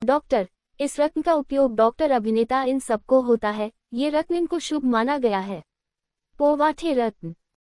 Doctor. इस रत्न का उपयोग डॉक्टर, अभिनेता इन सबको होता है। ये रत्न इनको शुभ माना गया है। पोवाठे रत्न।